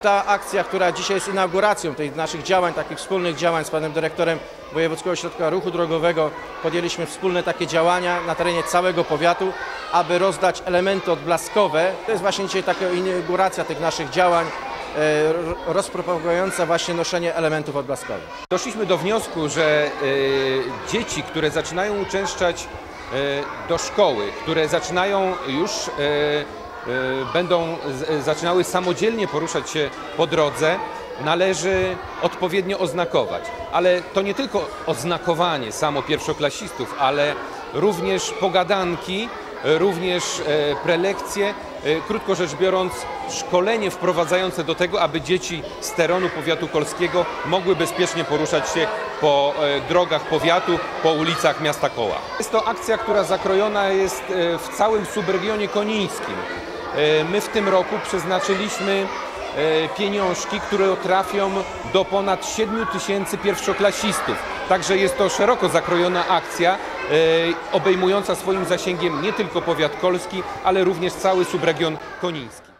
Ta akcja, która dzisiaj jest inauguracją tych naszych działań, takich wspólnych działań z panem dyrektorem Wojewódzkiego Ośrodka Ruchu Drogowego, podjęliśmy wspólne takie działania na terenie całego powiatu, aby rozdać elementy odblaskowe. To jest właśnie dzisiaj taka inauguracja tych naszych działań, rozpropagująca właśnie noszenie elementów odblaskowych. Doszliśmy do wniosku, że dzieci, które zaczynają uczęszczać do szkoły, które zaczynają już będą zaczynały samodzielnie poruszać się po drodze, należy odpowiednio oznakować. Ale to nie tylko oznakowanie samo pierwszoklasistów, ale również pogadanki, również prelekcje, krótko rzecz biorąc szkolenie wprowadzające do tego, aby dzieci z terenu powiatu kolskiego mogły bezpiecznie poruszać się po drogach powiatu, po ulicach miasta Koła. Jest to akcja, która zakrojona jest w całym subregionie konińskim. My w tym roku przeznaczyliśmy pieniążki, które trafią do ponad 7 000 pierwszoklasistów. Także jest to szeroko zakrojona akcja, obejmująca swoim zasięgiem nie tylko powiat kolski, ale również cały subregion koniński.